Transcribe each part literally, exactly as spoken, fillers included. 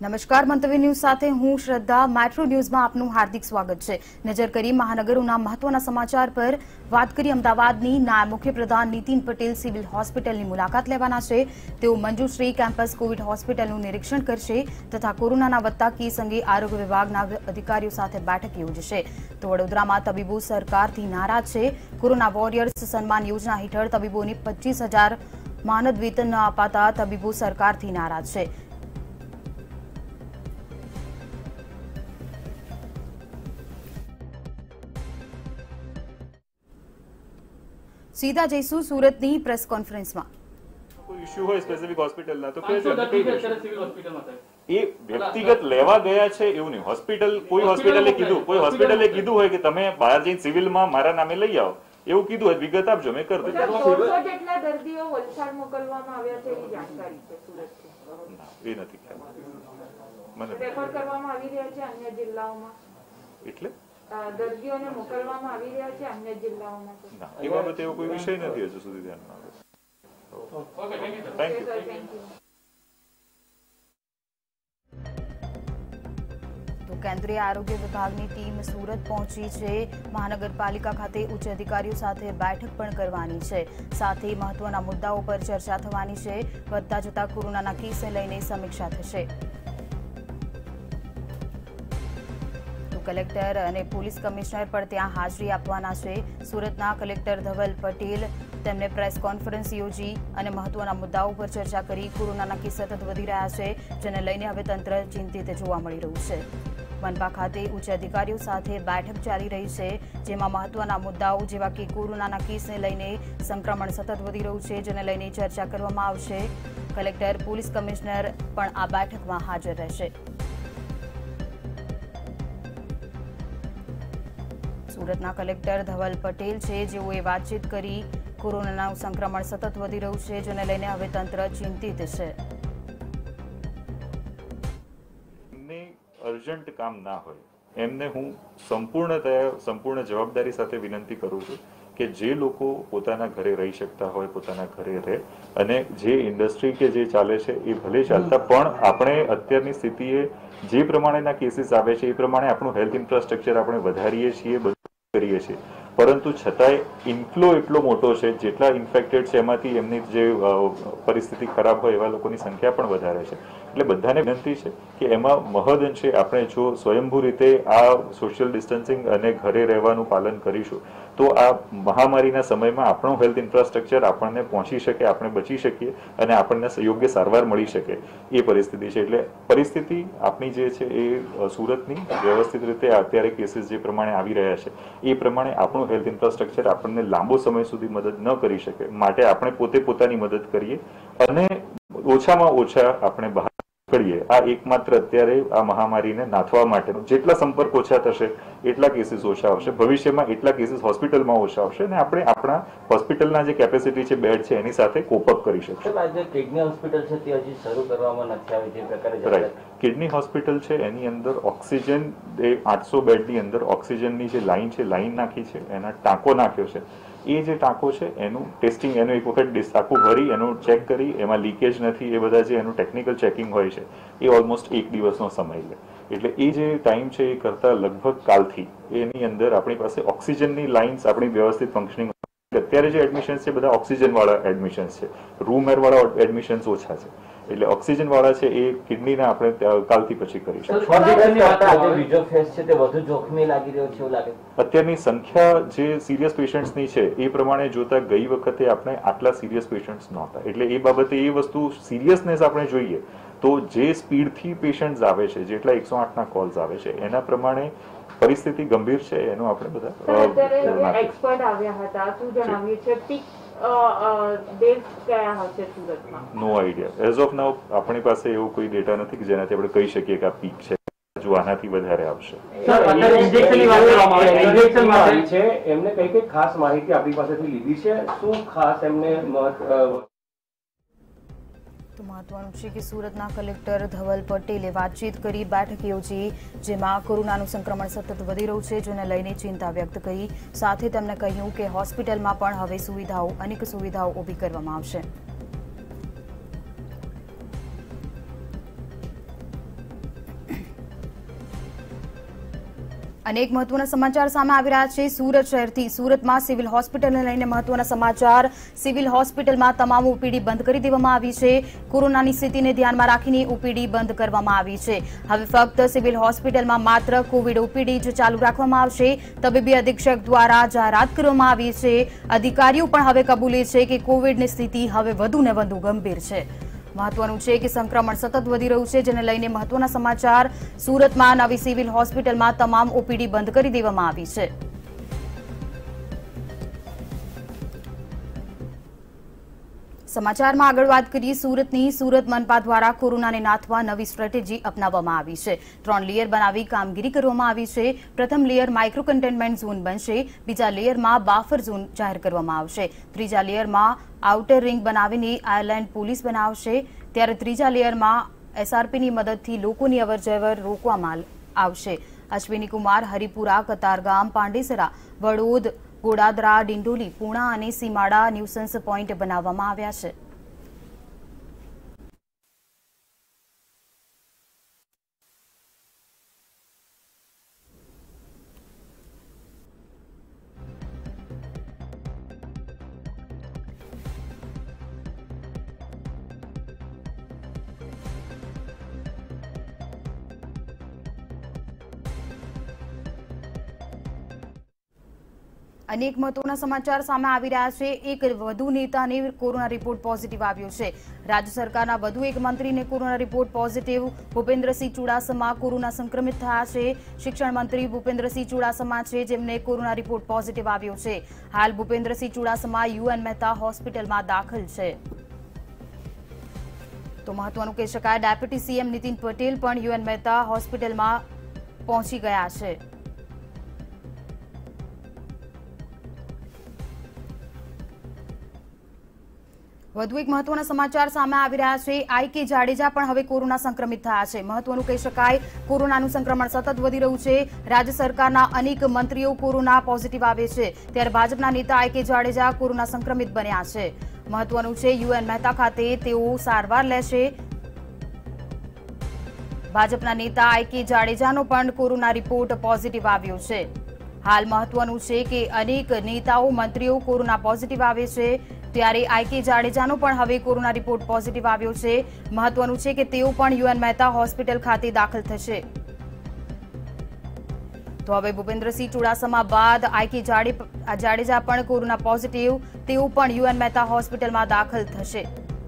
નમસ્કાર, મંતવ્ય ન્યૂઝ સાથે હું શ્રદ્ધા। મેટ્રો ન્યૂઝમાં આપનું હાર્દિક સ્વાગત છે। નજર કરી મહાનગરોના મહત્વના સમાચાર પર વાત કરી અમદાવાદની નાયબ મુખ્યપ્રધાન નીતિન પટેલ સિવિલ હોસ્પિટલની મુલાકાત લેવાના છે। તેઓ મંજુશ્રી કેમ્પસ કોવિડ હોસ્પિટલનું નિરીક્ષણ કરશે તથા કોરોનાના વધતા કેસ અંગે આરોગ્ય વિભાગના અધિકારીઓ સાથે બેઠક યોજશે। તો વડોદરામાં તબીબો સરકારથી નારાજ છે। કોરોના વોરિયર્સ સન્માન યોજના હેઠળ તબીબોને પચીસ હજાર માનદ વેતન ન અપાતા તબીબો સરકારથી નારાજ છે। सीधा जयसु सूरतनी प्रेस कॉन्फ्रेंस में कोई इश्यू हो स्पेसिफिक हॉस्पिटल ना तो कैसे सिविल हॉस्पिटल में ये व्यक्तिगत लेवा गया छे एवं नहीं हॉस्पिटल कोई हॉस्पिटले कीधुं कोई हॉस्पिटले कीधुं होय के तमे बहार जईने सिविल में मारा नामे लई आओ એવું કીધું હોય વિગત આપજો મેં કરી દીધું। સોળસો જેટલા દર્દીઓ વલસાડ મોકલવામાં આવ્યા છે એવી જાણકારી છે સુરતથી। એ નથી ખ્યાલ મને રેફર કરવામાં આવી રહ્યા છે અન્ય જિલ્લાઓમાં એટલે દર્દીઓને મોકલવામાં આવી રહ્યા છે અન્ય જિલ્લાઓમાં ના એ બાબતે એવો કોઈ વિષય નથી હજુ સુધી ધ્યાનમાં આવ્યો। Okay thank you thank you thank you. तो केंद्रीय आरोग्य विभागनी टीम सूरत पहुंची है। महानगरपालिका खाते उच्च अधिकारीओ साथे बैठक पण करवानी छे। साथ ही महत्वना मुद्दाओं पर चर्चा थवानी छे। વધતા જતા કોરોનાના કેસને લઈને સમીક્ષા થશે। તો કલેક્ટર અને પોલીસ કમિશનર પણ ત્યાં હાજરી આપવાના છે। સુરતના કલેક્ટર ધવલ પટેલ તેમણે પ્રેસ કોન્ફરન્સ યોજી અને મહત્વના મુદ્દાઓ પર ચર્ચા કરી। કોરોનાના કેસ સતત વધી રહ્યા છે, જેને લઈને હવે તંત્ર ચિંતિત જોવા મળી રહ્યું છે। मनपा खाते उच्च अधिकारीओ साथे बैठक चाली रही है, जेमां महत्वना मुद्दाओ जेवा के कोरोनाना केसने लईने संक्रमण सतत वधी रह्युं छे, जेने लईने चर्चा करवामां आवशे। कलेक्टर पोलीस कमिश्नर पण आ बैठकमां हाजर रहेशे। सूरतना कलेक्टर धवल पटेल छे, जेओए वातचीत करी। कोरोनानुं संक्रमण सतत वधी रह्युं छे, जेने लईने हवे तंत्र चिंतित छे। अर्जंट काम ना हो एमने हूँ संपूर्णतया संपूर्ण जवाबदारी साथे विनंती करूँ छूं कि जे लोको पोताना घरे रही शकता होय पोताना घरे रहे अने जे इंडस्ट्री के जे चाले छे ए भले चालता पण आपणे अत्यारनी स्थितिए जे प्रमाणेना केसीस आवे छे ए प्रमाणे आपणुं हेल्थ इन्फ्रास्ट्रक्चर आपणे वधारीए छीए बधुं करीए छीए परंतु छतांय इन्फ्लो एटलो मोटो छे जेटला इन्फेक्टेड छे एमांथी एमनी जे परिस्थिति खराब होय एवा लोकोनी संख्या पण वधारे छे એટલે બધાને વિનંતી છે કે એમાં મહદઅંશે આપણે જો સ્વયંભૂ રીતે આ સોશિયલ ડિસ્ટન્સિંગ અને ઘરે રહેવાનું પાલન કરીશું તો આ મહામારીના સમયમાં આપણું હેલ્થ ઇન્ફ્રાસ્ટ્રક્ચર આપણને પહોંચી શકે આપણે બચી શકીએ અને આપણને યોગ્ય સારવાર મળી શકે એ પરિસ્થિતિ છે। એટલે પરિસ્થિતિ આપણી જે છે એ સુરતની વ્યવસ્થિત રીતે અત્યારે કેસીસ જે પ્રમાણે આવી રહ્યા છે એ પ્રમાણે આપણું હેલ્થ ઇન્ફ્રાસ્ટ્રક્ચર આપણને લાંબો સમય સુધી મદદ ન કરી શકે માટે આપણે પોતે પોતાની મદદ કરીએ અને ઓછામાં ઓછા આપણે બહાર કરીએ। આ એકમાત્ર અત્યારે આ મહામારીને નાથવા માટેનો જેટલા સંપર્ક ઓછા થશે એટલા કેસીસ ઓછા આવશે, ભવિષ્યમાં એટલા કેસીસ હોસ્પિટલમાં ઓછા આવશે અને આપણે આપણા હોસ્પિટલના જે કેપેસિટી છે બેડ છે એની સાથે કોપ અપ કરી શકીશું। આજે કિડની હોસ્પિટલ છે તે હજી શરૂ કરવામાં નથી આવી જે પ્રકારે રાઈટ કિડની હોસ્પિટલ છે એની અંદર ઓક્સિજન એ આઠસો બેડની અંદર ઓક્સિજનની જે લાઈન છે લાઈન નાખી છે એના ટાંકો નાખ્યો છે એ જે ટાંકો છે એનું ટેસ્ટિંગ એનું એક વખત આખું ભરી એનું ચેક કરી એમાં લીકેજ નથી એ બધા જે એનું ટેકનિકલ ચેકિંગ હોય છે એ ઓલમોસ્ટ એક દિવસનો સમય લે એટલે એ જે ટાઈમ છે એ કરતા લગભગ કાલથી એની અંદર આપણી પાસે ઓક્સિજનની લાઇન્સ આપણી વ્યવસ્થિત ફંક્શનિંગ અત્યારે જે એડમિશન્સ છે બધા ઓક્સિજન વાળા એડમિશન્સ છે, રૂમ એર વાળા એડમિશન્સ ઓછા છે એટલે ઓક્સિજન વાળા છે એ કિડનીના આપણે કાલથી પછી કરીશું। અત્યારની સંખ્યા જે સિરિયસ પેશન્ટ્સની છે એ પ્રમાણે જોતા ગઈ વખતે આપણે આટલા સિરિયસ પેશન્ટ્સ નહોતા એટલે એ બાબતે એ વસ્તુ સિરિયસનેસ આપણે જોઈએ તો જે સ્પીડથી પેશન્ટ્સ આવે છે જેટલા એકસો આઠના કોલ્સ આવે છે એના પ્રમાણે પરિસ્થિતિ ગંભીર છે એનું આપણે બધા એક્સપર્ટ આવ્યા હતા શું જણાવ્યું છે પીક ડેટ કયા હશે સુરતમાં? No idea as of now આપણી પાસે એવો કોઈ ડેટા નથી કે જેનાથી આપણે કહી શકીએ કે આ પીક છે જો આનાથી વધારે આવશે। એમને કઈ કઈ ખાસ માહિતી આપણી પાસેથી લીધી છે શું ખાસ એમને તો મહત્વનું છે કે સુરતના કલેક્ટર ધવલ પટેલે વાતચીત કરી બેઠક યોજી જેમાં કોરોનાનું સંક્રમણ સતત વધી રહ્યું છે જેને લઈને ચિંતા વ્યક્ત કરી। સાથે તેમણે કહ્યું કે હોસ્પિટલમાં પણ હવે સુવિધાઓ અનેક સુવિધાઓ ઊભી કરવામાં આવશે। અનેક મહત્વના સમાચાર સામે આવી રહ્યા છે સુરત શહેરથી। સુરતમાં સિવિલ હોસ્પિટલને લઈને મહત્વના સમાચાર। સિવિલ હોસ્પિટલમાં તમામ ઓપીડી બંધ કરી દેવામાં આવી છે। કોરોનાની સ્થિતિને ધ્યાનમાં રાખીને ઓપીડી બંધ કરવામાં આવી છે। હવે ફક્ત સિવિલ હોસ્પિટલમાં માત્ર કોવિડ ઓપીડી જ ચાલુ રાખવામાં આવશે। તબીબી અધિક્ષક દ્વારા જાહેરાત કરવામાં આવી છે। અધિકારીઓ પણ હવે કબૂલે છે કે કોવિડની સ્થિતિ હવે વધુ ને વધુ ગંભીર છે। મહત્વનું છે કે સંક્રમણ સતત વધી રહ્યું છે, જેને લઈને મહત્વના સમાચાર। સુરતમાં નવી સિવિલ હોસ્પિટલમાં તમામ ઓપીડી બંધ કરી દેવામાં આવી છે। સમાચારમાં આગળ વાત કરીએ સુરતની। સુરત મનપા દ્વારા કોરોનાને નાથવા નવી સ્ટ્રેટેજી અપનાવવામાં આવી છે। ત્રણ લેયર બનાવી કામગીરી કરવામાં આવી છે। પ્રથમ લેયર માઇક્રો કન્ટેનમેન્ટ ઝોન બનશે, બીજા લેયરમાં બાફર ઝોન જાહેર કરવામાં આવશે, ત્રીજા લેયરમાં આઉટર રિંગ બનાવીને આયલેન્ડ પોલીસ બનાવશે, ત્યારે ત્રીજા લેયરમાં એસઆરપીની મદદથી લોકોની અવરજવર રોકવામાં આવશે। અશ્વિની કુમાર, હરિપુરા, કતારગામ, પાંડેસરા, વડોદ, ગોડાદરા, ડિંડોલી, પૂણા અને સીમાડા ન્યુસન્સ પોઈન્ટ બનાવવામાં આવ્યા છે। અનેક મહત્વના સમાચાર સામે આવી રહ્યા છે। એક વધુ નેતાને કોરોના રિપોર્ટ પોઝિટિવ આવ્યો છે। રાજ્ય સરકારના વધુ એક મંત્રીને corona report positive. Bhupendrasinh Chudasama corona સંક્રમિત થયા છે। શિક્ષણ મંત્રી ભૂપેન્દ્રસિંહ ચુડાસમા છે જેમને કોરોના રિપોર્ટ પોઝિટિવ આવ્યો છે। હાલ ભૂપેન્દ્રસિંહ ચુડાસમા યુએન મહેતા હોસ્પિટલમાં દાખલ છે। તો મહત્વનું કહી શકાય, ડેપ્યુટી સીએમ નીતિન પટેલ પણ યુએન મહેતા હોસ્પિટલમાં પહોંચી ગયા છે। વધુ એક મહત્વના સમાચાર સામે આવી રહ્યા છે। આઈ કે જાડેજા પણ હવે કોરોના સંક્રમિત થયા છે। મહત્વનું કહી શકાય, કોરોનાનું સંક્રમણ સતત વધી રહ્યું છે। રાજ્ય સરકારના અનેક મંત્રીઓ કોરોના પોઝિટિવ આવે છે, ત્યારે ભાજપના નેતા આઈ કે જાડેજા કોરોના સંક્રમિત બન્યા છે। મહત્વનું છે, યુએન મહેતા ખાતે તેઓ સારવાર લેશે। ભાજપના નેતા આઈ કે જાડેજાનો પણ કોરોના રિપોર્ટ પોઝિટિવ આવ્યો છે। હાલ મહત્વનું છે કે અનેક નેતાઓ મંત્રીઓ કોરોના પોઝિટિવ આવે છે, ત્યારે આઈ કે જાડેજાનો પણ હવે કોરોના રિપોર્ટ પોઝિટિવ આવ્યો છે। મહત્વનું છે કે તેઓ પણ યુએન મહેતા હોસ્પિટલ ખાતે દાખલ થશે। તો હવે ભૂપેન્દ્રસિંહ ચુડાસમા બાદ આઈ કે જાડેજા પણ કોરોના પોઝિટિવ, તેઓ પણ યુએન મહેતા હોસ્પિટલમાં દાખલ થશે।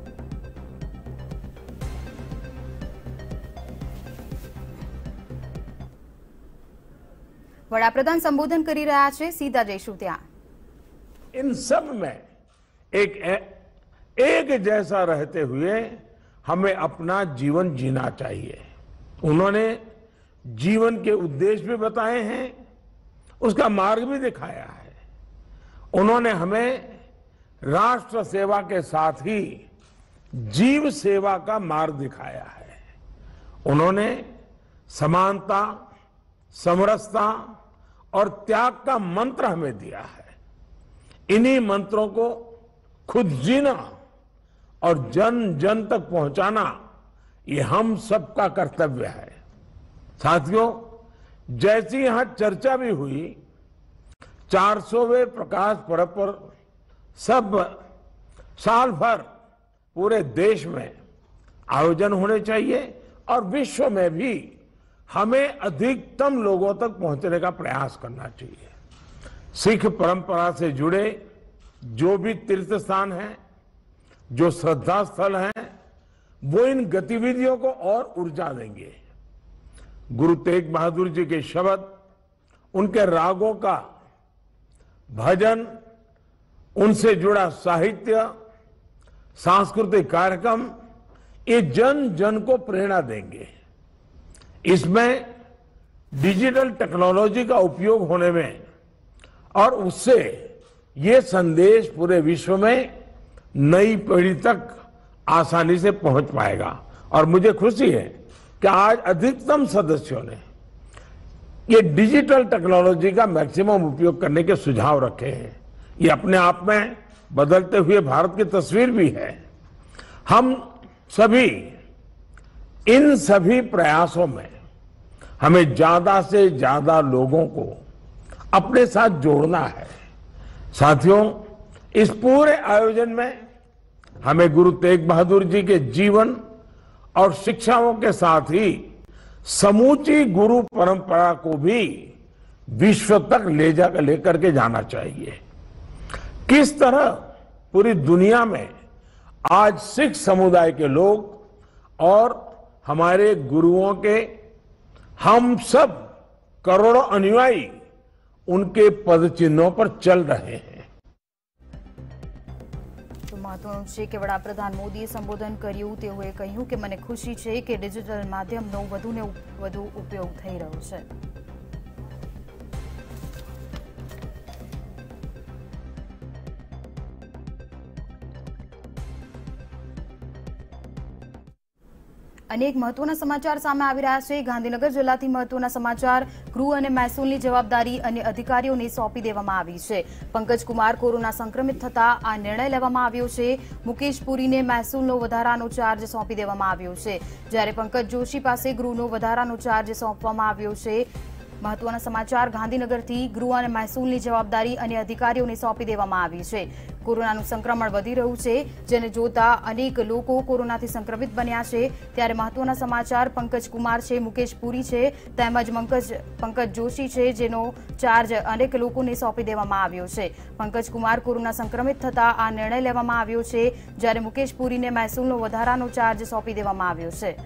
વડાપ્રધાન સંબોધન કરી રહ્યા છે, સીધા જઈશું ત્યાં। इन सब में एक एक जैसा रहते हुए हमें अपना जीवन जीना चाहिए। उन्होंने जीवन के उद्देश्य भी बताए हैं, उसका मार्ग भी दिखाया है। उन्होंने हमें राष्ट्र सेवा के साथ ही जीव सेवा का मार्ग दिखाया है। उन्होंने समानता, समरसता और त्याग का मंत्र हमें दिया है। इन्हीं मंत्रों को खुद जीना और जन जन तक पहुंचाना, ये हम सबका कर्तव्य है। साथियों, जैसी यहां चर्चा भी हुई, चार सौवें प्रकाश पर्व पर सब साल भर पूरे देश में आयोजन होने चाहिए और विश्व में भी हमें अधिकतम लोगों तक पहुंचने का प्रयास करना चाहिए। सिख परंपरा से जुड़े जो भी तीर्थ स्थान हैं, जो श्रद्धा स्थल हैं, वो इन गतिविधियों को और ऊर्जा देंगे। गुरु तेग बहादुर जी के शब्द, उनके रागों का भजन, उनसे जुड़ा साहित्य, सांस्कृतिक कार्यक्रम, ये जन जन को प्रेरणा देंगे। इसमें डिजिटल टेक्नोलॉजी का उपयोग होने में और उससे ये संदेश पूरे विश्व में नई पीढ़ी तक आसानी से पहुंच पाएगा। और मुझे खुशी है कि आज अधिकतम सदस्यों ने ये डिजिटल टेक्नोलॉजी का मैक्सिमम उपयोग करने के सुझाव रखे हैं। ये अपने आप में बदलते हुए भारत की तस्वीर भी है। हम सभी इन सभी प्रयासों में हमें ज्यादा से ज्यादा लोगों को अपने साथ जोड़ना है। साथियों, इस पूरे आयोजन में हमें गुरु तेग बहादुर जी के जीवन और शिक्षाओं के साथ ही समूची गुरु परंपरा को भी विश्व तक ले जा लेकर के जाना चाहिए। किस तरह पूरी दुनिया में आज सिख समुदाय के लोग और हमारे गुरुओं के हम सब करोड़ों अनुयायी उनके पद चिन्हों पर चल रहे हैं। तो महत्वનું છે કે વડાપ્રધાન મોદીએ સંબોધન કર્યું, તેઓએ કહ્યું કે મને ખુશી છે કે ડિજિટલ માધ્યમનો વધુને વધુ ઉપયોગ થઈ રહ્યો છે। अनेक महत्वना समाचार सामे आवी रह्या छे। गांधीनगर जिल्लाथी महत्वना समाचार। गृह अने महसूलनी जवाबदारी अन्य अधिकारीओने सोंपी देवामां आवी छे। पंकज कुमार कोरोना संक्रमित थता आ निर्णय लेवामां आव्यो छे। मुकेश पुरीने महसूलनो वधारानो चार्ज सोंपी देवामां आव्यो छे, ज्यारे पंकज जोशी पासे गृहनो वधारानो चार्ज सोंपवामां आव्यो छे। महत्वना समाचार। गांधीनगरथी गृह अने महसूलनी जवाबदारी अन्य अधिकारीओने सोंपी देवामां आवी छे। कोरोनाનું સંક્રમણ વધી રહ્યું છે, જેને જોતા અનેક લોકો કોરોનાથી સંક્રમિત બન્યા છે। ત્યારે મહત્વના સમાચાર પંકજ કુમાર છે, મુકેશ પુરી છે, તેમજ પંકજ પંકજ જોશી છે, જેનો ચાર્જ અનેક લોકોને સોંપી દેવામાં આવ્યો છે। પંકજ કુમાર કોરોના સંક્રમિત થતા આ નિર્ણય લેવામાં આવ્યો છે, જ્યારે મુકેશ પુરીને મહેસૂલનો વધારાનો ચાર્જ સોંપી દેવામાં આવ્યો છે।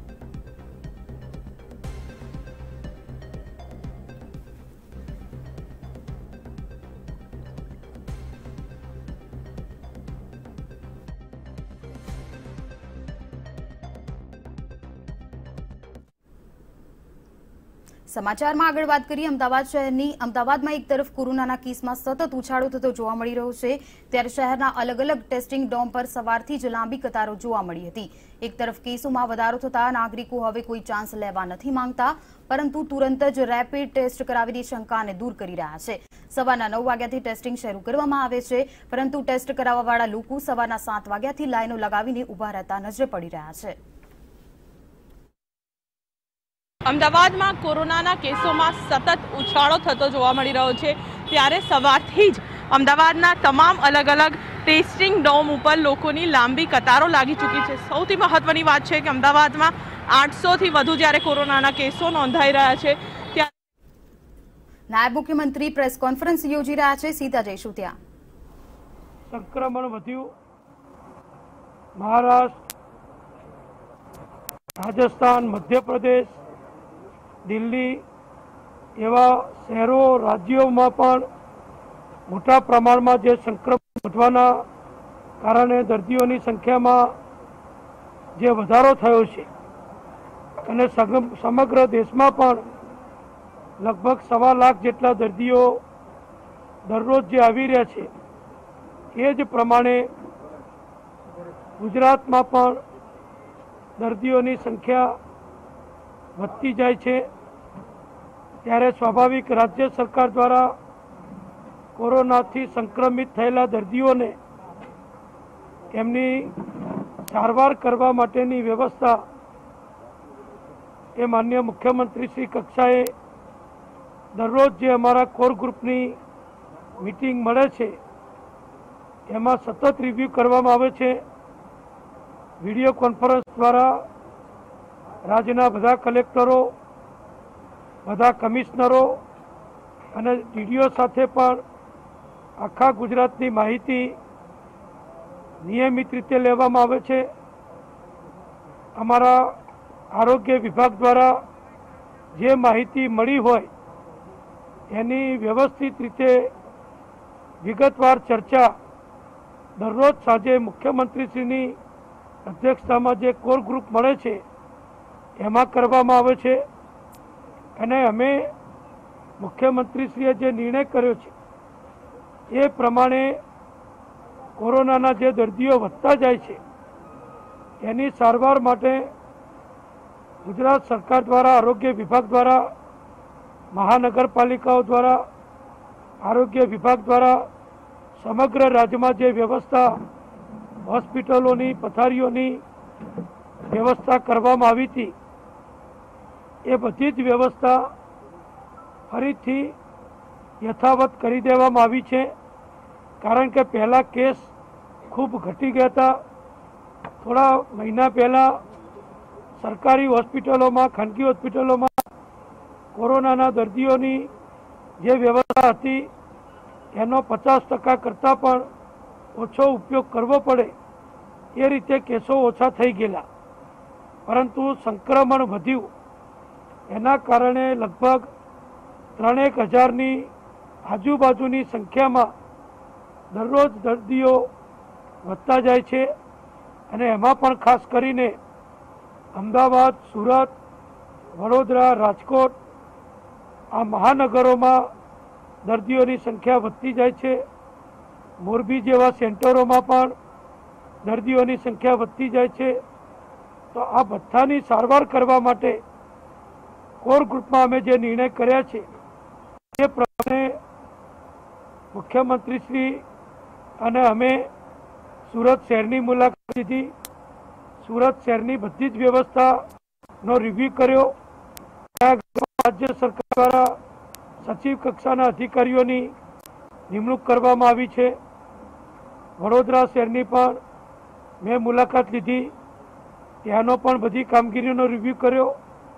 સમાચારમાં આગળ વાત કરીએ અમદાવાદ શહેરની। અમદાવાદમાં એક તરફ કોરોનાના કેસમાં સતત ઉછાળો થતો જોવા મળી રહ્યો છે, ત્યારે શહેરના અલગ અલગ ટેસ્ટિંગ ડોમ પર સવારથી જ લાંબી કતારો જોવા મળી હતી। એક તરફ કેસોમાં વધારો થતા નાગરિકો હવે કોઈ ચાન્સ લેવા નથી માંગતા, પરંતુ તુરંત જ રેપિડ ટેસ્ટ કરાવીને શંકાને દૂર કરી રહ્યા છે। સવારના નવ વાગ્યાથી ટેસ્ટિંગ શરૂ કરવામાં આવે છે, પરંતુ ટેસ્ટ કરાવવાવાળા લોકો સવારના સાત વાગ્યાથી લાઈનો લગાવીને ઊભા રહેતા નજરે પડી રહ્યા છે। અમદાવાદમાં કોરોનાના કેસોમાં સતત ઉછાળો થતો જોવા મળી રહ્યો છે, ત્યારે સવારથી જ અમદાવાદના તમામ અલગ અલગ ટેસ્ટિંગ ડોમ ઉપર લોકોની લાંબી કતારો લાગી ચૂકી છે। સૌથી મહત્વની વાત છે કે અમદાવાદમાં આઠસોથી વધુ જ્યારે કોરોનાના કેસો નોંધાઈ રહ્યા છે, ત્યારે નાયબ મુખ્યમંત્રી પ્રેસ કોન્ફરન્સ યોજી રહ્યા છે। સીધા જઈશું ત્યાં। સંક્રમણ વધ્યું। મહારાષ્ટ્ર, રાજસ્થાન, મધ્યપ્રદેશ, દિલ્હી એવા શહેરો રાજ્યોમાં પણ મોટા પ્રમાણમાં જે સંક્રમણ વધવાના કારણે દર્દીઓની સંખ્યામાં જે વધારો થયો છે અને સમગ્ર દેશમાં પણ લગભગ સવા લાખ જેટલા દર્દીઓ દરરોજ જે આવી રહ્યા છે, એ જ પ્રમાણે ગુજરાતમાં પણ દર્દીઓની સંખ્યા વધતી જાય છે। ત્યારે સ્વાભાવિક રાજ્ય સરકાર દ્વારા કોરોનાથી સંક્રમિત થયેલા દર્દીઓને એમની સારવાર કરવા માટેની વ્યવસ્થા એ માનનીય મુખ્યમંત્રીશ્રી કક્ષાએ દરરોજ જે અમારા કોર ગ્રુપની મીટિંગ મળે છે એમાં સતત રિવ્યૂ કરવામાં આવે છે। વિડીયો કોન્ફરન્સ દ્વારા રાજ્યના બધા કલેક્ટરો, બધા કમિશનરો અને ડીડીઓ સાથે પણ આખા ગુજરાતની માહિતી નિયમિત રીતે લેવામાં આવે છે। અમારા આરોગ્ય વિભાગ દ્વારા જે માહિતી મળી હોય એની વ્યવસ્થિત રીતે વિગતવાર ચર્ચા દરરોજ સાંજે મુખ્યમંત્રીશ્રીની અધ્યક્ષતામાં જે કોર ગ્રુપ મળે છે એમાં કરવામાં આવે છે। અને અમે મુખ્યમંત્રીશ્રીએ જે નિર્ણય કર્યો છે એ પ્રમાણે કોરોનાના જે દર્દીઓ વધતા જાય છે એની સારવાર માટે ગુજરાત સરકાર દ્વારા, આરોગ્ય વિભાગ દ્વારા, મહાનગરપાલિકાઓ દ્વારા, આરોગ્ય વિભાગ દ્વારા સમગ્ર રાજ્યમાં જે વ્યવસ્થા હોસ્પિટલોની, પથારીઓની વ્યવસ્થા કરવામાં આવી હતી એ બધી જ વ્યવસ્થા ફરીથી યથાવત કરી દેવામાં આવી છે, કારણ કે પહેલાં કેસ ખૂબ ઘટી ગયા હતા. થોડા મહિના પહેલાં સરકારી હોસ્પિટલોમાં, ખાનગી હોસ્પિટલોમાં કોરોનાના દર્દીઓની જે વ્યવસ્થા હતી એનો પચાસ ટકા કરતાં પણ ઓછો ઉપયોગ કરવો પડે એ રીતે કેસો ઓછા થઈ ગયેલા, પરંતુ સંક્રમણ વધ્યું એના કારણે લગભગ ત્રણેક હજારની આજુબાજુની સંખ્યામાં દરરોજ દર્દીઓ વધતા જાય છે. અને એમાં પણ ખાસ કરીને અમદાવાદ, સુરત, વડોદરા, રાજકોટ આ મહાનગરોમાં દર્દીઓની સંખ્યા વધતી જાય છે. મોરબી જેવા સેન્ટરોમાં પણ દર્દીઓની સંખ્યા વધતી જાય છે. તો આ બધાની સારવાર કરવા માટે કોર ગ્રુપમાં અમે જે નિર્ણય કર્યા છે એ પ્રમાણે મુખ્યમંત્રીશ્રી અને અમે સુરત શહેરની મુલાકાત લીધી. સુરત શહેરની બધી જ વ્યવસ્થાનો રિવ્યુ કર્યો. રાજ્ય સરકાર દ્વારા સચિવ કક્ષાના અધિકારીઓની નિમણૂક કરવામાં આવી છે. વડોદરા શહેરની પણ મેં મુલાકાત લીધી, ત્યાંનો પણ બધી કામગીરીનો રિવ્યુ કર્યો.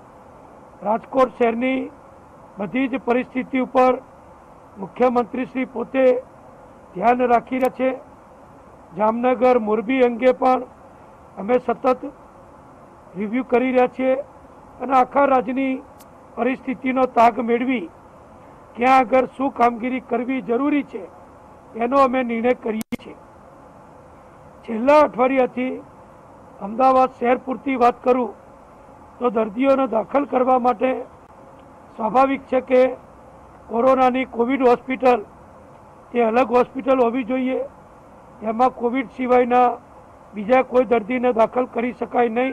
રાજકોટ શહેરની બધી જ પરિસ્થિતિ ઉપર મુખ્યમંત્રીશ્રી પોતે ધ્યાન રાખી રહ્યા છે. જામનગર, મોરબી અંગે પણ અમે સતત રિવ્યુ કરી રહ્યા છીએ અને આખા રાજ્યની પરિસ્થિતિનો તાગ મેળવી ક્યાં આગળ શું કામગીરી કરવી જરૂરી છે એનો અમે નિર્ણય કરીએ છીએ. છેલ્લા અઠવાડિયાથી અમદાવાદ શહેર પૂરતી વાત કરું તો દર્દીઓને દાખલ કરવા માટે સ્વાભાવિક છે કે કોરોનાની કોવિડ હોસ્પિટલ એ અલગ હોસ્પિટલ હોવી જોઈએ. એમાં કોવિડ સિવાયના બીજા કોઈ દર્દીને દાખલ કરી શકાય નહીં.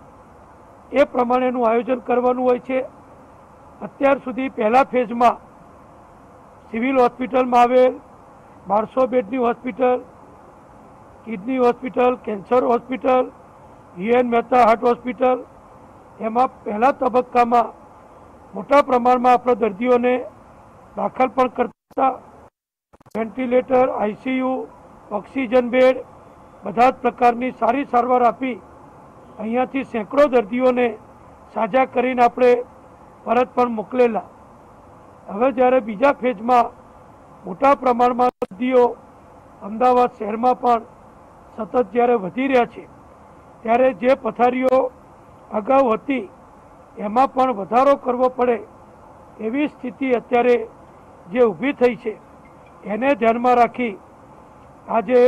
એ પ્રમાણેનું આયોજન કરવાનું હોય છે. અત્યાર સુધી પહેલા ફેઝમાં સિવિલ હોસ્પિટલમાં આવેલ બારસો બેડની hospital, kidney hospital, cancer hospital, UN Mehta heart hospital, એમાં પહેલા તબક્કામાં મોટા પ્રમાણમાં આપણે દર્દીઓને દાખલ પણ કરતા. વેન્ટિલેટર, આઈસીયુ, ઓક્સિજન બેડ બધા જ પ્રકારની સારી સારવાર આપી અહીંયાથી સેંકડો દર્દીઓને સાજા કરીને આપણે પરત પણ મોકલેલા. હવે જ્યારે બીજા ફેઝમાં મોટા પ્રમાણમાં દર્દીઓ અમદાવાદ શહેરમાં પણ સતત જ્યારે વધી રહ્યા છે ત્યારે જે પથારીઓ અગાઉ હતી એમાં પણ વધારો કરવો પડે એવી સ્થિતિ અત્યારે જે ઊભી થઈ છે એને ધ્યાનમાં રાખી આજે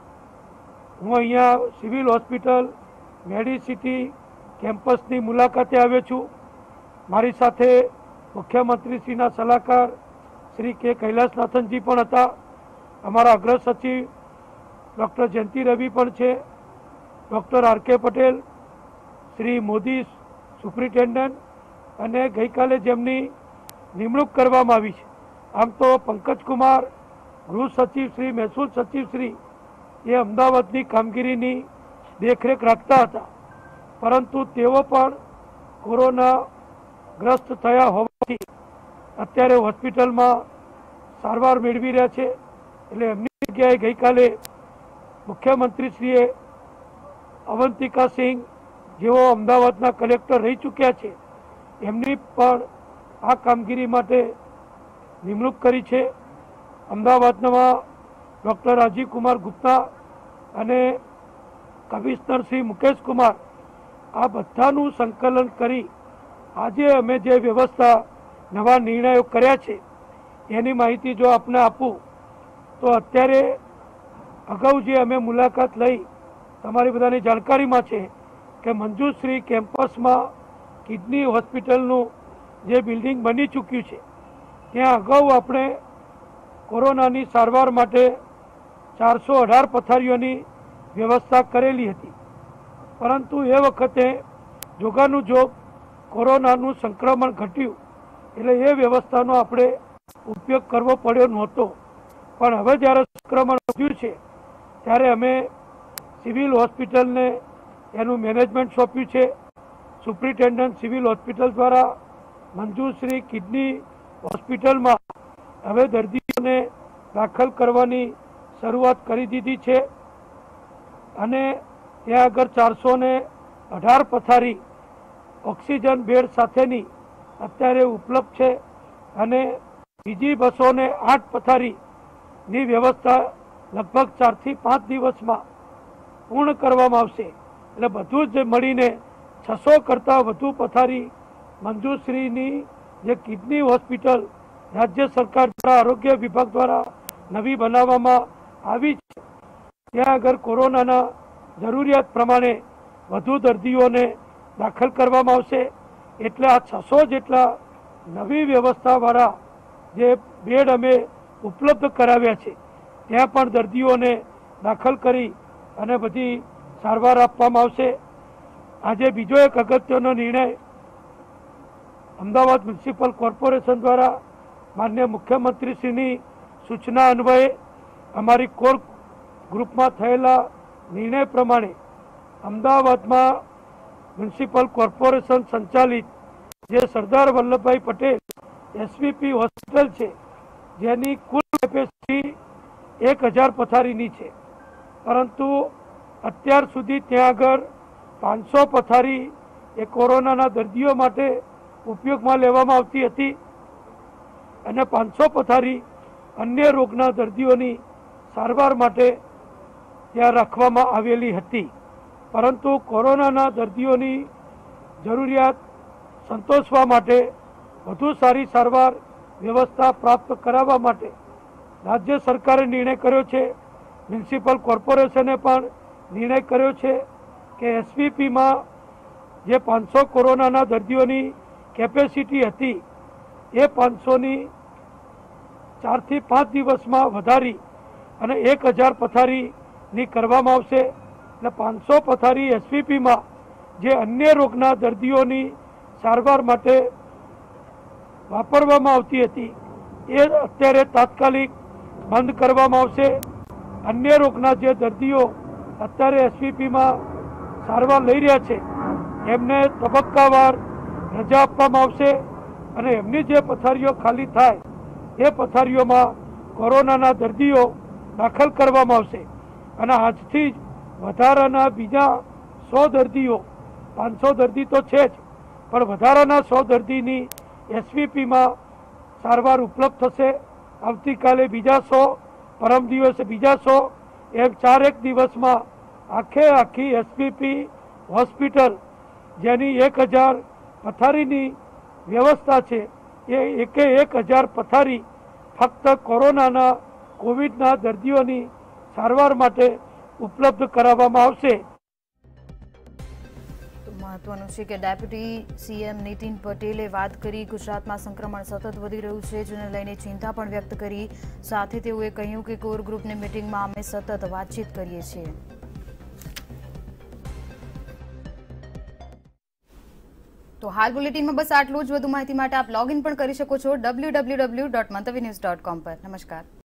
હું અહીંયા સિવિલ હોસ્પિટલ મેડિસિટી કેમ્પસની મુલાકાતે આવ્યો છું. મારી સાથે મુખ્યમંત્રીશ્રીના સલાહકાર શ્રી કે કૈલાસનાથનજી પણ હતા. અમારા અગ્ર સચિવ ડૉક્ટર જયંતિ રવિ પણ છે. Doctor R K Patel, Shri Modi superintendent અને ગઈકાલે જેમની નિમણૂક કરવામાં આવી છે. આમ તો પંકજકુમાર ગૃહ સચિવ શ્રી, મહેસૂલ સચિવ શ્રી એ અમદાવાદની કામગીરીની દેખરેખ રાખતા હતા, પરંતુ તેઓ પણ કોરોના ગ્રસ્ત થયા હોવાથી અત્યારે હોસ્પિટલમાં સારવાર મેળવી રહ્યા છે. એટલે એમની જગ્યાએ ગઈકાલે મુખ્યમંત્રીશ્રીએ અવંતિકા સિંહ જેઓ અમદાવાદના કલેક્ટર રહી ચૂક્યા છે એમની પણ આ કામગીરી માટે નિમણૂક કરી છે. અમદાવાદમાં ડૉક્ટર રાજીવ કુમાર ગુપ્તા અને કમિશનર શ્રી મુકેશ કુમાર આ બધાનું સંકલન કરી આજે અમે જે વ્યવસ્થા નવા નિર્ણયો કર્યા છે એની માહિતી જો આપને આપું તો અત્યારે અગાઉ જે અમે મુલાકાત લઈ તમારી બધાની જાણકારીમાં છે કે મંજુશ્રી કેમ્પસમાં કિડની હોસ્પિટલનું જે બિલ્ડિંગ બની ચૂક્યું છે ત્યાં અગાઉ આપણે કોરોનાની સારવાર માટે ચારસો અઢાર પથારીઓની વ્યવસ્થા કરેલી હતી, પરંતુ એ વખતે જોગાનું જોગ કોરોનાનું સંક્રમણ ઘટ્યું એટલે એ વ્યવસ્થાનો આપણે ઉપયોગ કરવો પડ્યો નહોતો. પણ હવે જ્યારે સંક્રમણ વધ્યું છે ત્યારે અમે સિવિલ હોસ્પિટલને એનું મેનેજમેન્ટ સોંપ્યું છે. સુપ્રિન્ટેન્ડન્ટ સિવિલ હોસ્પિટલ દ્વારા મંજુશ્રી કિડની હોસ્પિટલમાં હવે દર્દીઓને દાખલ કરવાની શરૂઆત કરી દીધી છે અને ત્યાં આગળ ચારસો ને અઢાર પથારી ઓક્સિજન બેડ સાથેની અત્યારે ઉપલબ્ધ છે અને બીજી બસો ને આઠ પથારીની વ્યવસ્થા લગભગ ચારથી પાંચ દિવસમાં પૂર્ણ કરવામાં આવશે. એટલે બધું જ મળીને છસો કરતાં વધુ પથારી મંજુશ્રીની જે કિડની હોસ્પિટલ રાજ્ય સરકાર દ્વારા આરોગ્ય વિભાગ દ્વારા નવી બનાવવામાં આવી છે ત્યાં આગળ કોરોનાના જરૂરિયાત પ્રમાણે વધુ દર્દીઓને દાખલ કરવામાં આવશે. એટલે આ છસો જેટલા નવી વ્યવસ્થાવાળા જે બેડ અમે ઉપલબ્ધ કરાવ્યા છે ત્યાં પણ દર્દીઓને દાખલ કરી અને બધી સારવાર આપવામાં આવશે. આજે બીજો એક અગત્યનો નિર્ણય અમદાવાદ મ્યુનિસિપલ કોર્પોરેશન દ્વારા માનનીય મુખ્યમંત્રીશ્રીની સૂચના અન્વયે અમારી કોર ગ્રુપમાં થયેલા નિર્ણય પ્રમાણે અમદાવાદમાં મ્યુનિસિપલ કોર્પોરેશન સંચાલિત જે સરદાર વલ્લભભાઈ પટેલ એસવીપી હોસ્પિટલ છે જેની કુલ કેપેસિટી એક હજાર પથારીની છે, પરંતુ અત્યાર સુધી ત્યાં આગળ પાંચસો પથારી એ કોરોનાના દર્દીઓ માટે ઉપયોગમાં લેવામાં આવતી હતી અને પાંચસો પથારી અન્ય રોગના દર્દીઓની સારવાર માટે ત્યાં રાખવામાં આવેલી હતી. પરંતુ કોરોનાના દર્દીઓની જરૂરિયાત સંતોષવા માટે વધુ સારી સારવાર વ્યવસ્થા પ્રાપ્ત કરાવવા માટે રાજ્ય સરકારે નિર્ણય કર્યો છે, મ્યુનિસિપલ કોર્પોરેશને પણ નિર્ણય કર્યો છે કે એસવીપીમાં જે પાંચસો કોરોનાના દર્દીઓની કેપેસિટી હતી એ પાંચસોની ચારથી પાંચ દિવસમાં વધારી અને એક હજાર પથારીની કરવામાં આવશે. એટલે પાંચસો પથારી એસવીપીમાં જે અન્ય રોગના દર્દીઓની સારવાર માટે વાપરવામાં આવતી હતી એ અત્યારે તાત્કાલિક બંધ કરવામાં આવશે. અન્ય રોગના જે દર્દીઓ અત્યારે એસવીપીમાં સારવાર લઈ રહ્યા છે એમને તબક્કાવાર રજા આપવામાં આવશે અને એમની જે પથારીઓ ખાલી થાય એ પથારીઓમાં કોરોનાના દર્દીઓ દાખલ કરવામાં આવશે અને આજથી જ વધારાના બીજા સો દર્દીઓ, પાંચસો દર્દી તો છે જ પણ વધારાના સો દર્દીની એસવીપીમાં સારવાર ઉપલબ્ધ થશે. આવતીકાલે બીજા સો, પરમ દિવસે બીજા સો, એમ ચારેક દિવસમાં આખે આખી એસવીપી હોસ્પિટલ જેની એક હજાર પથારીની વ્યવસ્થા છે એ એકે એક હજાર પથારી ફક્ત કોરોનાના કોવિડના દર્દીઓની સારવાર માટે ઉપલબ્ધ કરાવવામાં આવશે. મહત્વનું છે કે ડેપ્યુટી સીએમ નીતિન પટેલે વાત કરી ગુજરાતમાં સંક્રમણ સતત વધી રહ્યું છે જેને લઈને ચિંતા પણ વ્યક્ત કરી. સાથે તેઓએ કહ્યું કે કોર ગ્રુપની મિટિંગમાં અમે સતત વાતચીત કરીએ છીએ. તો હાલ બુલેટિનમાં બસ આટલું જ. વધુ માહિતી માટે આપ લોગ ઇન પણ કરી શકો છો W W W dot Mantavya news dot com પર. નમસ્કાર.